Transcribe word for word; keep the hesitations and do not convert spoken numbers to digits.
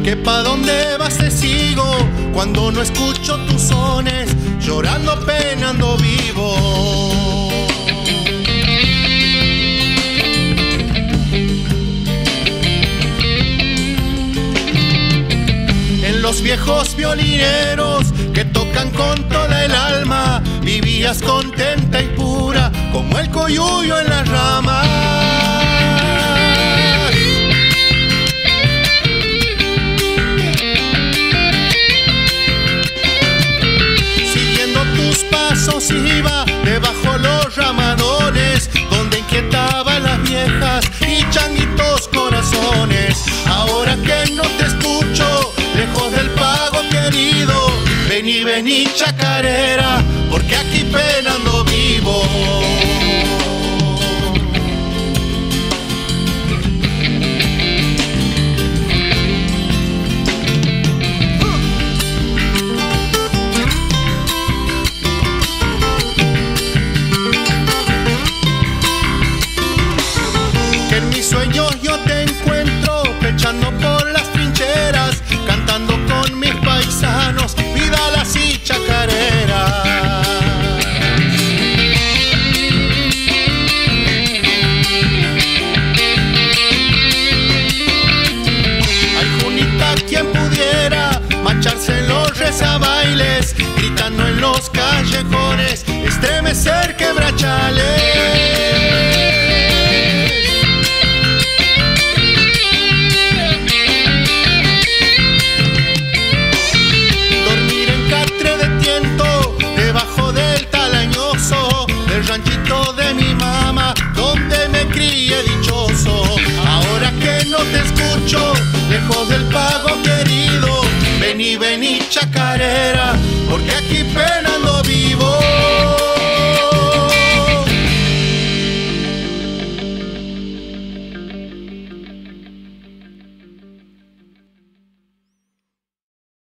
que pa' dónde vas te sigo cuando no escucho tus sones, llorando, penando vivo. En los viejos violineros que tocan con toda el alma, vivías contenta y pura como el coyuyo en las ramas. Siguiendo tus pasos iba debajo los ramadones, donde inquietaban las viejas y changuitos corazones. Ahora que no te escucho, lejos del pago querido, vení, vení chacarera, porque aquí penando vivo. Que en mis sueños yo te encuentro pechando por las trincheras, cantando con mis paisanos, vidalas y chacareras. Ay, Junita, quien pudiera mancharse en los rezabailes, gritando en los callejones, estremecer quebrachales. Ranchito de mi mamá, donde me crié dichoso. Ahora que no te escucho, lejos del pago querido, vení, vení chacarera, porque aquí